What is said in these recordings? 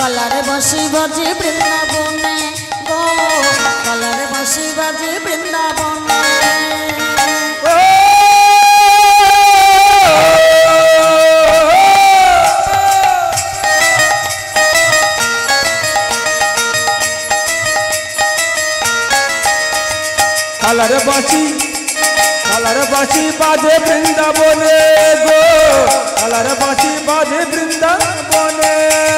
Colour बसी बजे वृंदावने गो colour बसी बजे वृंदावने कलर बासी बाजे वृंदावने गो कलर बासी बाजे वृंदावने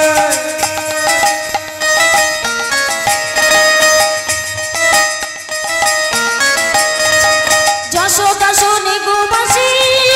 যশোদা শুনে গো বাসি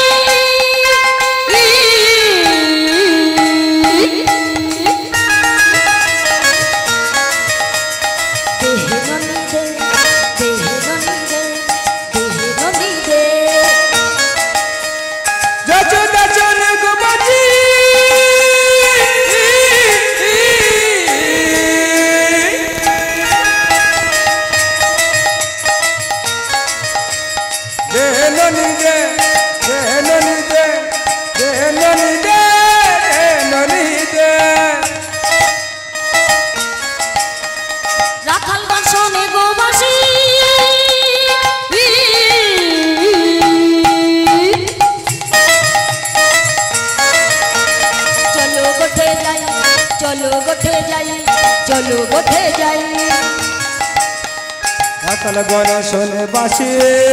चलो गोठे जाई अकल गन सोने बासी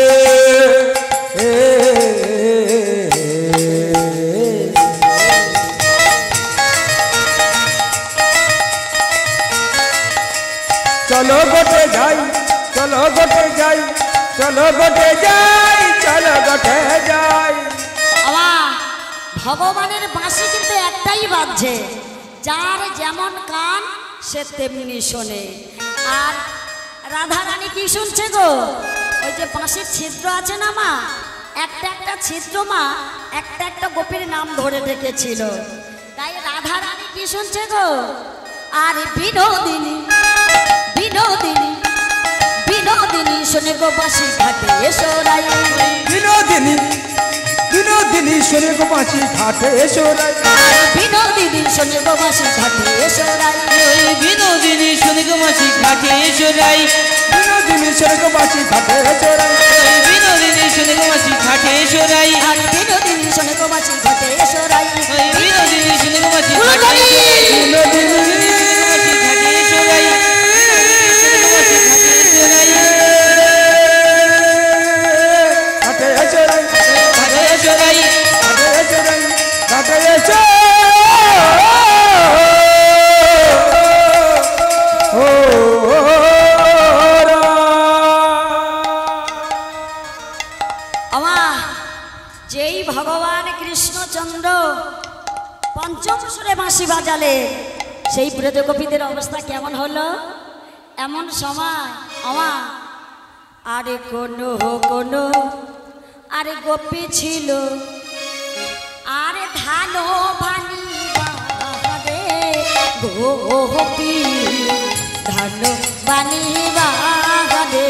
चलो गोठे जाई चलो गोठे जाई चलो गोठे जाई चलो गोठे जाई आवा भगवानेर बाँशी किन्तु एकटाई बाजছে जार जेमन कान से तेमनी शोने और राधा रानी की शुनছে गो ওই যে বাঁশির ছিদ্র আছে না মা একটা একটা ছিদ্র মা একটা একটা গোপীর নাম ধরে রেখেছিল তাই রাধা রানী কি শুনছে গো আর বিনোদিনী বিনোদিনী বিনোদিনী শুনে গো বাঁশি ঘাটে এসো রাই বিনোদিনী বিনোদিনী শুনে গো বাঁশি ঘাটে এসো রাই বিনোদিনী শুনে গো বাঁশি ঘাটে এসো রাই বিনোদিনী শুনে গো বাঁশি ঘাটে এসো রাই বিনোদিনী শুনে গো বাঁশি ঘাটে এসো রাই বিনোদিনী শুনে গো বাঁশি ঘাটে এসো রাই আর বিনোদিনী শুনে গো বাঁশি ঘাটে এসো রাই বিনোদিনী শুনে গো বাঁশি ঘাটে এসো রাই বিনোদিনী ঘাটে এসো রাই ঘাটে এসো রাই ঘাটে এসো রাই ঘাটে এসো রাই ঘাটে এসো भगवान कृष्णचंद्र पंचम सुरे बाँशी बाजाले সেই ব্রজগোপীদের অবস্থা কেমন হলো এমন সময় আমা আরে কোনো আরে গোপী ছিল আরে ধানো বানি বাহারে গোপী ধানো বানি বাহারে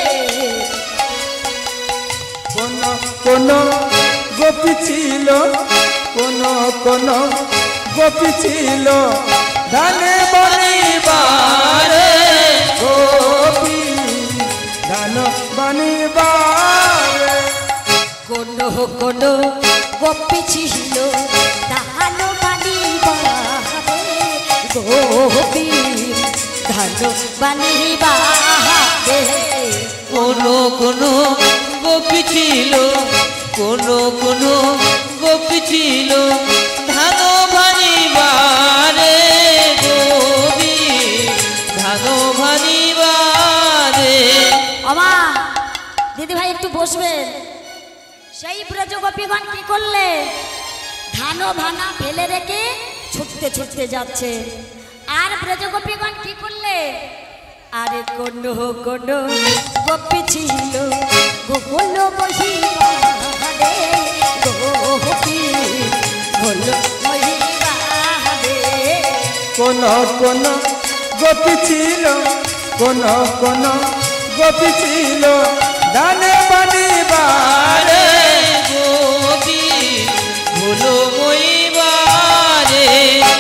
কোন গোপী ছিল কোন গোপী ছিল ধানে বানিবারে গোপী ধান বানিবারে কোন গোপী ছিল ধান বানিবারে গোপী ধান বানিবারে কোন গোপী ছিল কোন গোপী ছিল ধান ভানিবারে গোপী ধান ভানিবারে আমা দিদি ভাই একটু বসবেন সেই ব্রজগোপীগণ কি করলে ধান ভানা ফেলে রেখে ছুটতে ছুটতে যাচ্ছে আর ব্রজগোপীগণ কি করলে আরে কোন গোপী ছিল গোকুল বহিবারে গোপী হলো মহিবারে কোন গোপী ছিল কোন গোপী ছিল ধানে বানিবারে গোপী হলো মহিবারে কোন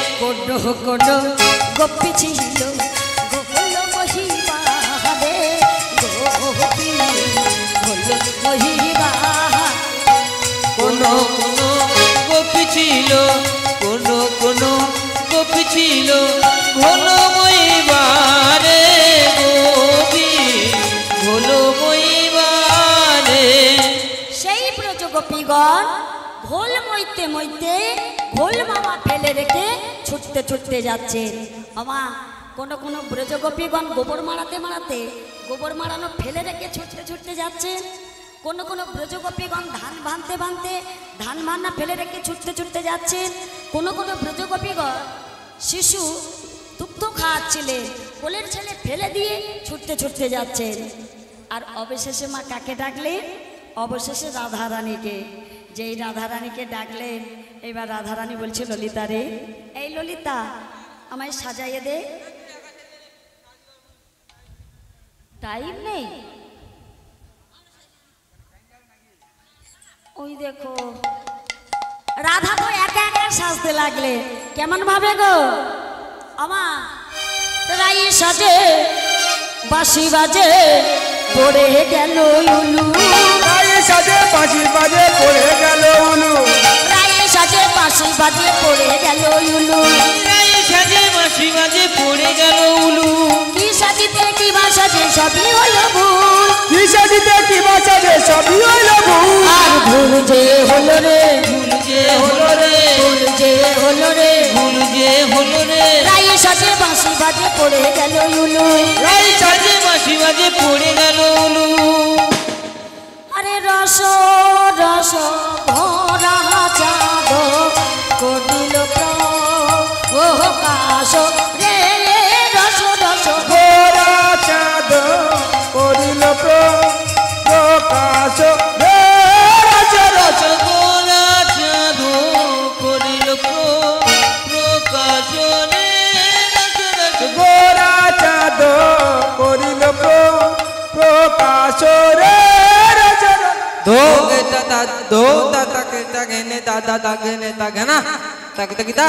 কোনো গোপী ছিল গোকুল মহিবা রে গোপী হলো মহিবা কোনো কোনো গোপী ছিল কোনো কোনো গোপী ছিল ঘনময়ী বারে গোপী ঘনময়ী বারে। সেই ব্রজ গোপীগণ ঘোল মইতে মইতে ঘোল মামা ফেলে রেখে ছুটতে ছুটতে যাচ্ছে। মামা কোনো কোনো ব্রজ গোপীগণ গোবর মারাতে মারাতে গোবর মারানো ফেলে রেখে ছুটতে ছুটতে যাচ্ছে। কোনো কোনো ব্রজ গোপীগণ ধান ভাঙতে ভাঙতে ধান ভান্না ফেলে রেখে ছুটতে ছুটতে যাচ্ছে। কোনো কোনো ব্রজ গোপীগণ শিশু দুগ্ধ খাওয়াচ্ছিলেন, কোলের ছেলে ফেলে দিয়ে ছুটতে ছুটতে যাচ্ছেন। আর অবশেষে মা কাকে ডাকলেন? অবশেষে রাধারানীকে। যেই রাধারানীকে ডাকলেন, এবার রাধারানী বলছে ললিতা রে, এই ললিতা আমায় সাজাইয়ে দে। টাইম নেই, ওই দেখো রাধা তো একা একা সাজতে লাগলে। কেমন ভাবে গো আমা? রাই সাজে বাঁশি বাজে পড়ে গেল উলু, রায়ে সাজে বাঁশি বাজে পড়ে গেল উলু, রাই সাজে বাঁশি বাজে পড়ে গেল উলু, রাই সাজে বাঁশি বাজে পড়ে গেল উলু। কি সাজিতে কি বা সাজে সবই হলো ভুল, কি সাজিতে কি বাঁচাবে সবই হইল ভুল। আর ভুল যে হলো রে, ভুল যে হলো রে, ভুল যে হলো রে, ভুল যে হলো রে। রাই সাজে বাঁশি বাজে পড়ে গেল উলু। রাই সাজে বাঁশি বাজে পড়ে গেল উলু। আরে রস রস ভরা চাঁদ করিল প্রকাশ রে, রস রস গোরা চাঁদ করিল প্রকাশ রে, রস রস গোরা চাঁদ করিল প্রকাশ রে। গোরা চাঁদ করিল প্রকাশ রে, রস রস। दो गेता ता दो ता ता केता गेने ता ता ता गेने ता गना तक तकिता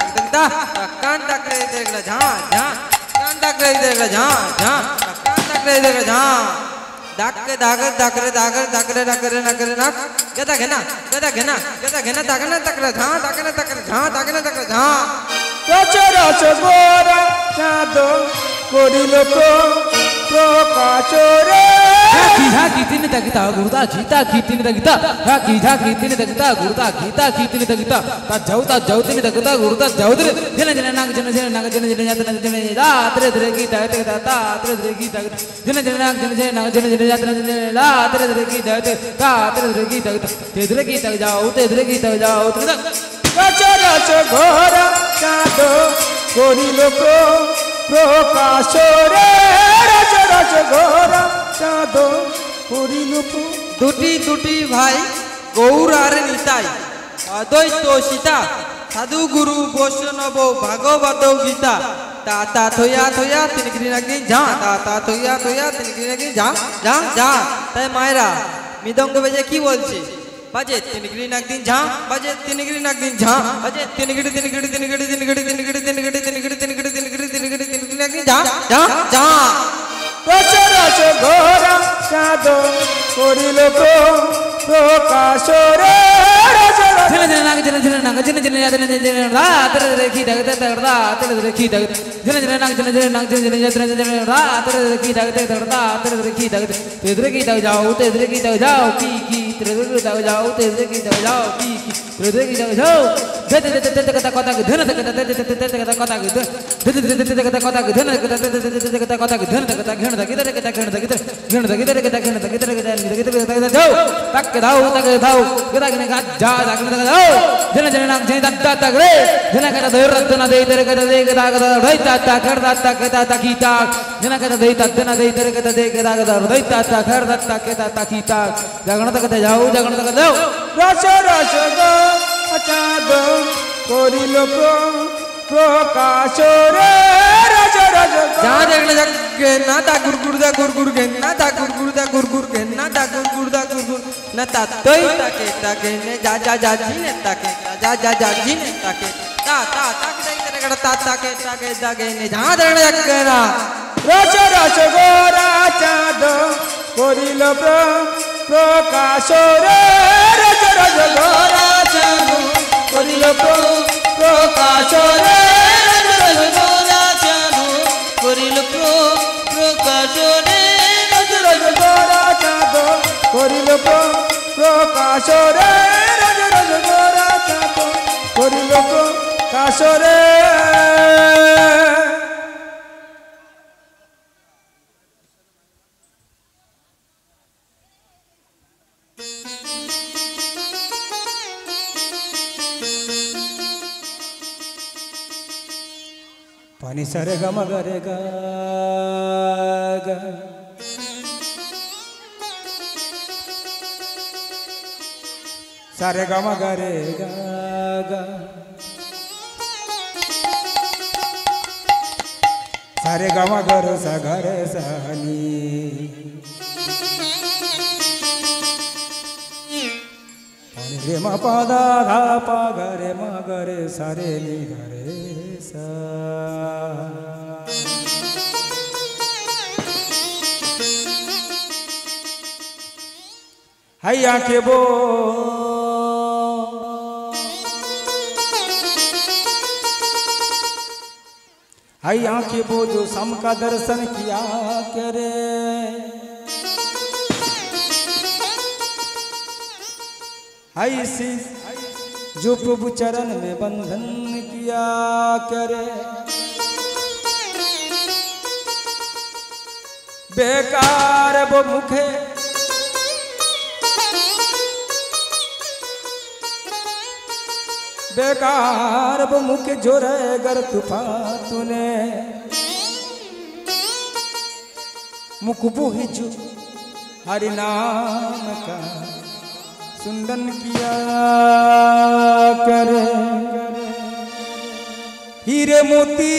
कान तक रे देखला झा झा कान तक रे देखला झा झा कान तक रे देखला झा दाग के दागर दागरे दागर दागरे दागरे नगरे नक गदा घेना दागना तकरे झा दागना तकरे झा दागना तकरे झा রস রস গোরা চাঁদ করিল প্রকাশ রে, झाकी तीन तगिता गुरुता गीता की तीन तगिता झाकी तीन तगिता गुरुता गीता की तीन तगिता जाऊ तीन तगिता गुरुता जाऊ दे जन जन नाग जन जात जन रात रे रे गीता ते ता रे रे गीता जन नाग जन जात जन रात रे रे गीता ते ता रे गीता ते रे गीता जाऊ ते रे गीता जाऊ রস রস গোরা চাঁদ করিল প্রকাশ রে, রস রস গোরা চাঁদ করিল দুটি দুটি ভাই গৌর আর নিতাই অদ্বৈত সীতা সাধু গুরু বৈষ্ণব ভাগবত গীতা তা তা থইয়া থইয়া তিনগিরি নাকি যা তা তা থইয়া থইয়া তিনগিরি নাকি যা যা যা। তাই মায়েরা মৃদঙ্গ বেজে কি বলছে? বাজে তিনগিরি নাকদিন ঝা বাজে তিনগিরি নাকদিন ঝা বাজে তিনগিরি তিনগিরি তিনগিরি তিনগিরি তিনগিরি তিনগিরি তিনগিরি তিনগিরি তিনগিরি তিনগিরি তিনগিরি নাকি যা যা যা। রস রস গোরা চাঁদ করিল প্রকাশ রে, রস রস। जन जन नाग जन जन नाग जन जन जात जन जन रात रे रे की तगत रात रे रे की तगत जन जन नाग जन जन नाग जन जन जात जन रात रे रे की तगत रात रे रे की तगत तेरे की तग जाओ तेरे की तग जाओ की तेरे की तग जाओ तेरे की तग जाओ की तेरे की तग जाओ दे दे दे दे कथा कथा धन दे दे दे दे दे कथा कथा दे दे दे दे कथा कथा धन दे दे दे कथा कथा धन कथा घेण दे किधर कथा घेण दे किधर घेण दे किधर कथा घेण दे किधर कथा जाओ तक दाओ कथा घेण का जा जाओ जन जन नाग जन दत्ता तक रे जन कथा देर रत्न दे तेरे कथा दे कथा कथा रहिता ता कर दत्ता कथा तकीता जन कथा दे तत्न दे तेरे कथा दे कथा कथा रहिता ता कर दत्ता कथा तकीता जगन तक जाओ जगन तक जाओ রস রস গোরা চাঁদ করিল প্রকাশ রে, রস রস যা দেখলে যাক না তা গুরগুর দা গুরগুর গে না তা গুরগুর দা গুরগুর গে না তা গুরগুর দা গুরগুর না তা তই তাকে নে যা যা যা জি নে তাকে যা যা যা জি নে তাকে তা তা তাকে ताके ताके दागे ने जहाँ दरने जगना রস রস গোরা চাঁদ করিল প্রকাশ রে রস রস গোরা চাঁদ করিল প্রকাশ রে রস গোরা চাঁদ করিল প্রকাশ রে রস রস গোরা চাঁদ করিল প্রকাশ রে রস রস গোরা চাঁদ করিল প্রকাশ রে पानी सरे ग मगरे ग सरे ग मगरे ग सरे ग मगर स घरे सनी रे म पदा धा प घरे मगरे सरे नि घरे सा हाय आंखें बो हाय आंखें बो जो सम का दर्शन किया करे हाय शीश जो प्रभु चरण में बंधन किया करे बेकार वो मुखे बेकार वो मुख जोरे गर तूफान तूने मुख बोहि जो हरि नाम का सुंदन किया करे हीरे मोती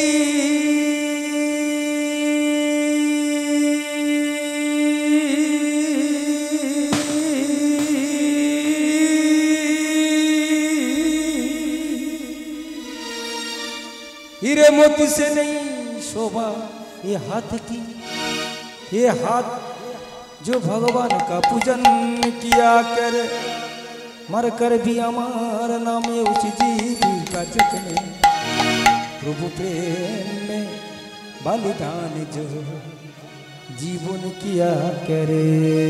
हीरे मोती से नहीं शोभा ये हाथ की ये हाथ जो भगवान का पूजन किया करे मर कर भी अमर नाम उस जीवी का जितने प्रभु प्रेम में बलिदान जो जीवन किया करे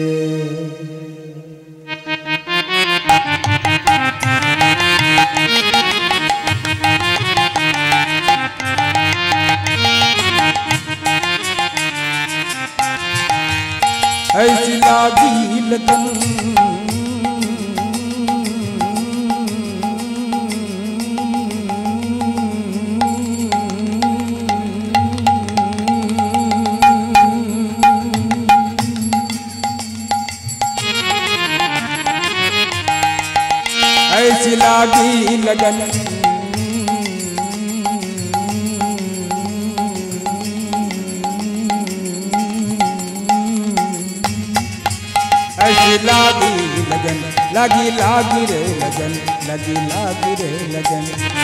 ऐसी लागी लगन ऐसी लागी लगन ऐसी लागी लगन लागी लागी रे लगन लगी लागी रे लगन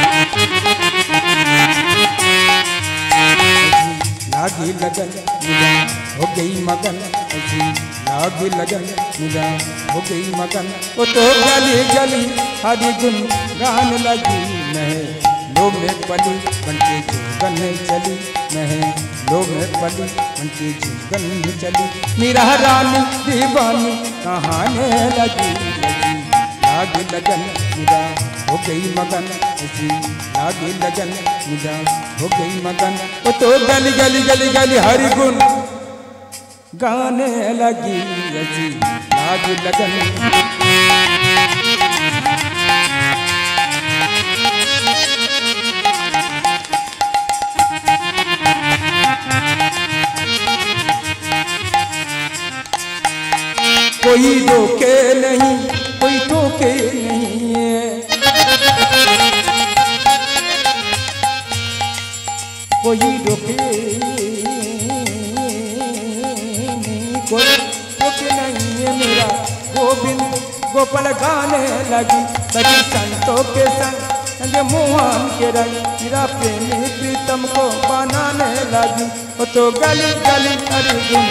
लागी लगन मुझा हो गई मगन ऐसी लागी लगन मुझा हो गई मगन वो तो गली गली हरी गुन गान लगी मैं लोग में पली बनके जीवन चली मैं लोग में पली बनके जीवन चली मेरा रानी दीवानी कहाने लगी लागी लगन मुझा हो गई मगन ऐसी लागी लगन मुझा हो गई मगन वो तो गली गली गली गली हरि गुण गाने लगी ऐसी लागी लगन कोई रोके नहीं कोई टोके नहीं कोई रोके नहीं कोई टोके नहीं है मेरा गोविंद गोपाल गाने लगी सभी संतों के संग रंग मोहन के रंग मेरा प्रेमी प्रीतम को बनाने लगी वो तो गली गली अर्जुन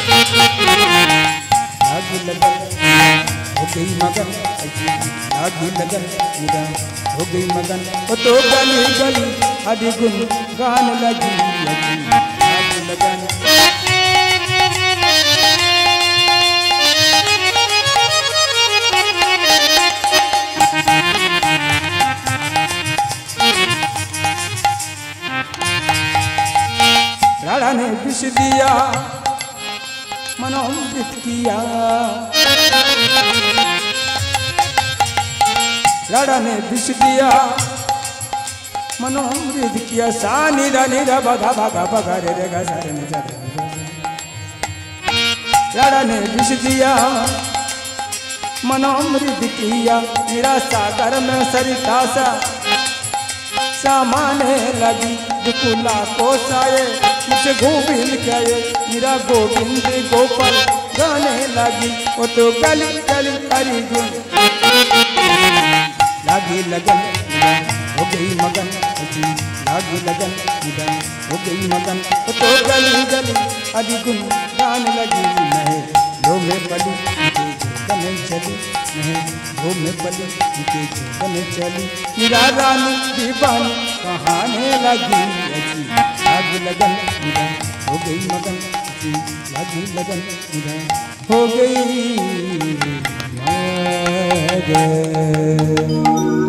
लागी लगन हो गई मगन लागी लगन मेरा हो गई मगन वो तो गली गली हरी गुन गान लगी लागी लगन। राधा ने विष दिया मनोमृत किया राधा ने विष दिया मनोमृत किया सा निरा निरा बगा बगा बगा रे रे गा सा रे नि सा रे राधा ने विष दिया मनोमृत किया मेरा सागर में सरिता सा सामाने लगी दुकुला को साये मुझे गोविंद कहे मेरा गोविंद गोपाल गाने लगी वो तो गली गली हरी गुन लागी लगन हो गई मगन लागी लगन हो गई मगन वो तो गली गली हरी गुन गान लगी नहीं लो में पली कने चली नहीं लो में पली कने चली मेरा रानी दीवानी कहाने लगी लागी लगन हो गई मगन लागी लगन हो गई मगन।